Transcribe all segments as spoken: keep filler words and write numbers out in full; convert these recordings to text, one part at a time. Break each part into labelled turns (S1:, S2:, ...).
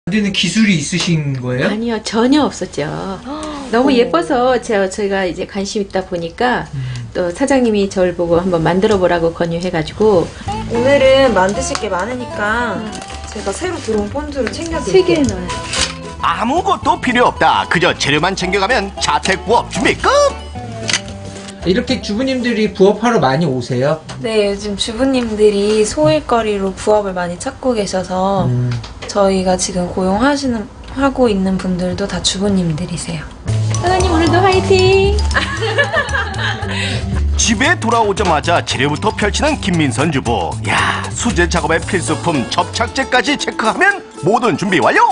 S1: 만드는 기술이 있으신 거예요?
S2: 아니요, 전혀 없었죠. 너무 예뻐서 제가, 저희가 이제 관심 있다 보니까 음. 또 사장님이 저를 보고 한번 만들어 보라고 권유해가지고
S3: 오늘은 만드실 게 많으니까 음. 제가 새로 들어온 본드를 챙겨드릴게요.
S2: 세 개 넣어요.
S4: 아무것도 필요 없다. 그저 재료만 챙겨가면 자택 부업 준비 끝!
S1: 이렇게 주부님들이 부업하러 많이 오세요?
S3: 네, 요즘 주부님들이 소일거리로 부업을 많이 찾고 계셔서 음. 저희가 지금 고용하시는 하고 있는 분들도 다 주부님들이세요.
S2: 사장님 오늘도 화이팅!
S4: 집에 돌아오자마자 재료부터 펼치는 김민선 주부. 야, 수제 작업의 필수품 접착제까지 체크하면 모든 준비 완료!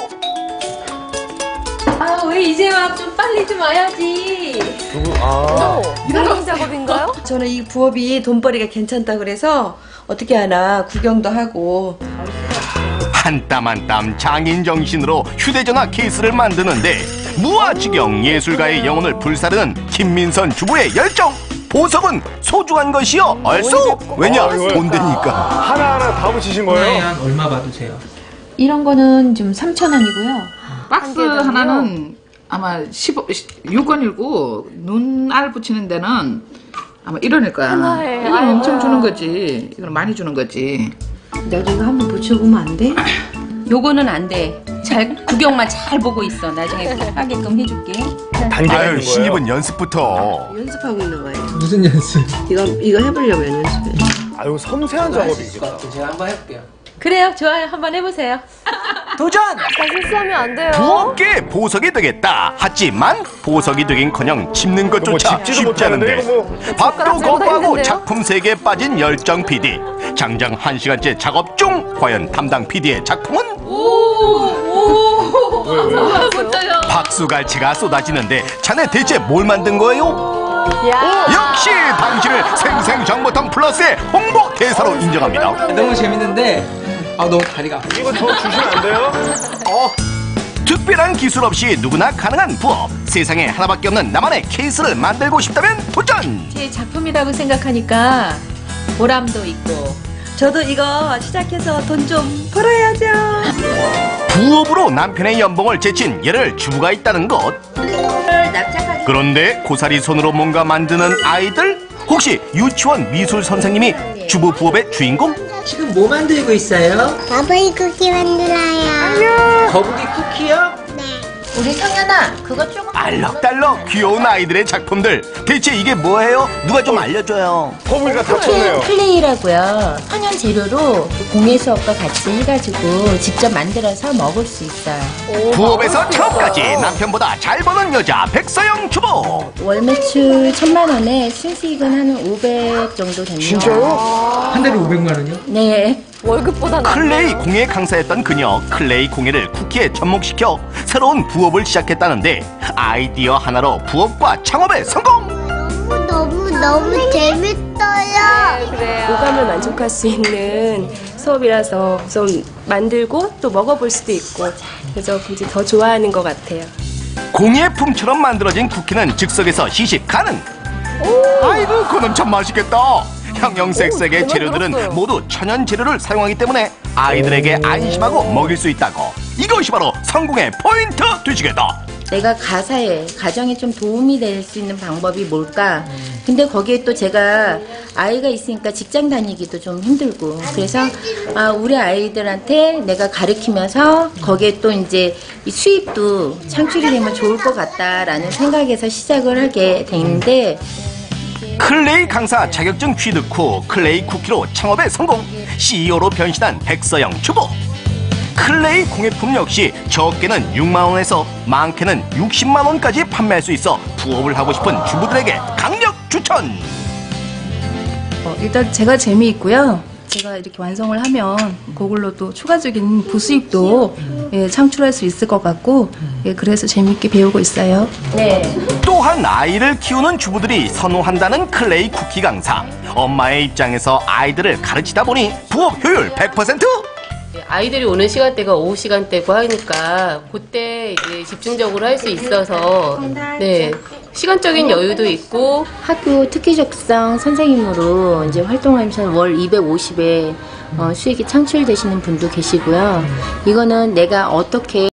S2: 아, 왜 이제 와? 좀 빨리 좀 와야지.
S5: 누구? 아.
S3: 이런 작업인가요? 저는 이 부업이 돈벌이가 괜찮다 그래서 어떻게 하나 구경도 하고.
S4: 한 땀 한 땀 장인 정신으로 휴대전화 케이스를 만드는데 무아지경 예술가의 영혼을 불사르는 김민선 주부의 열정. 보석은 소중한 것이요 얼쑤. 왜냐? 돈 되니까.
S5: 하나하나 다 붙이신
S1: 하나에
S5: 거예요?
S1: 한 얼마 받으세요?
S2: 이런 거는 좀 삼천 원이고요.
S6: 박스 하나는 아마 십오, 육 원이고 눈알 붙이는 데는 아마 일 원일 거야.
S3: 하나에.
S6: 이건 엄청 주는 거지. 이건 많이 주는 거지.
S2: 너도 이거 한번 붙여보면 안 돼? 요거는 안 돼. 잘 구경만 잘 보고 있어. 나중에 하게끔 해줄게.
S5: 단계가
S4: 아유,
S5: 있는 거예요?
S4: 신입은 연습부터.
S7: 연습하고 있는 거예요.
S1: 무슨 연습?
S7: 이거 이거 해보려고 연습해.
S5: 아유, 섬세한 작업이겠다.
S1: 제가 한번 해볼게요.
S2: 그래요. 좋아요. 한번 해보세요.
S1: 도전!
S3: 실수하면 안 돼요.
S4: 부엌에 보석이 되겠다. 하지만 보석이 되긴커녕 집는 것조차
S5: 뭐 집지도
S4: 쉽지 않은데
S5: 못하는데,
S4: 밥도 거부하고 작품 세계에 빠진 열정 피디. 장장 한 시간째 작업 중. 과연 담당 피디의 작품은?
S5: 왜, 왜?
S4: 박수갈채가 쏟아지는데 자네 대체 뭘 만든 거예요? 역시 당신을 생생정보통 플러스의 홍보 대사로 인정합니다.
S1: 너무 재밌는데 아 너무 다리가 아파.
S5: 이거 더 주시면 안 돼요?
S4: 어, 특별한 기술 없이 누구나 가능한 부업. 세상에 하나밖에 없는 나만의 케이스를 만들고 싶다면 도전!
S2: 제 작품이라고 생각하니까 보람도 있고.
S3: 저도 이거 시작해서 돈 좀 벌어야죠.
S4: 부업으로 남편의 연봉을 제친 열혈 주부가 있다는 것. 그런데 고사리 손으로 뭔가 만드는 아이들? 혹시 유치원 미술 선생님이 주부 부업의 주인공?
S1: 지금 뭐 만들고 있어요?
S8: 거북이 쿠키 만들어요.
S1: 거북이 쿠키요?
S8: 네.
S2: 우리 성현아, 그거 조금.
S4: 알록달록 귀여운 아이들의 작품들. 대체 이게 뭐예요? 누가 좀 알려줘요.
S5: 거북이가 다쳤네요.
S2: 클레이라고요. 천연 재료로 공예 수업과 같이 해가지고 직접 만들어서 먹을 수 있어요.
S4: 부업에서 창업까지 남편보다 잘 버는 여자 백서영 주부.
S2: 월 매출 천만 원에 순수익은 한 오백 정도 됩니다.
S5: 진짜요?
S1: 한 달에 오백만 원이요?
S2: 네.
S3: 월급보다
S4: 클레이 공예 강사였던 그녀. 클레이 공예를 쿠키에 접목시켜 새로운 부업을 시작했다는데 아이디어 하나로 부업과 창업에 성공!
S8: 너무 너무 재밌어요.
S9: 오감을 만족할 수 있는 수업이라서 우선 만들고 또 먹어볼 수도 있고 그래서 이제 더 좋아하는 것 같아요.
S4: 공예품처럼 만들어진 쿠키는 즉석에서 시식 가능. 아이고 그놈 참 맛있겠다. 형형색색의 재료들은 모두 천연 재료를 사용하기 때문에 아이들에게 안심하고 먹일 수 있다고. 이것이 바로 성공의 포인트 되시겠다.
S2: 내가 가사에, 가정에 좀 도움이 될 수 있는 방법이 뭘까? 근데 거기에 또 제가 아이가 있으니까 직장 다니기도 좀 힘들고 그래서 아, 우리 아이들한테 내가 가르치면서 거기에 또 이제 이 수입도 창출이 되면 좋을 것 같다라는 생각에서 시작을 하게 됐는데
S4: 클레이 강사 자격증 취득 후 클레이 쿠키로 창업에 성공. 씨이오로 변신한 백서영 주부. 클레이 공예품 역시 적게는 육만 원에서 많게는 육십만 원까지 판매할 수 있어 부업을 하고 싶은 주부들에게 강력 추천.
S10: 어, 일단 제가 재미있고요. 제가 이렇게 완성을 하면 그걸로 또 추가적인 부수입도 예, 창출할 수 있을 것 같고 예, 그래서 재미있게 배우고 있어요.
S2: 네.
S4: 또한 아이를 키우는 주부들이 선호한다는 클레이 쿠키 강사. 엄마의 입장에서 아이들을 가르치다 보니 부업 효율 백 퍼센트?
S11: 아이들이 오는 시간대가 오후 시간대고 하니까 그때 이제 집중적으로 할 수 있어서 네 시간적인 여유도 있고
S2: 학교 특기적성 선생님으로 이제 활동하면서 월 이백오십에 어, 수익이 창출되시는 분도 계시고요. 이거는 내가 어떻게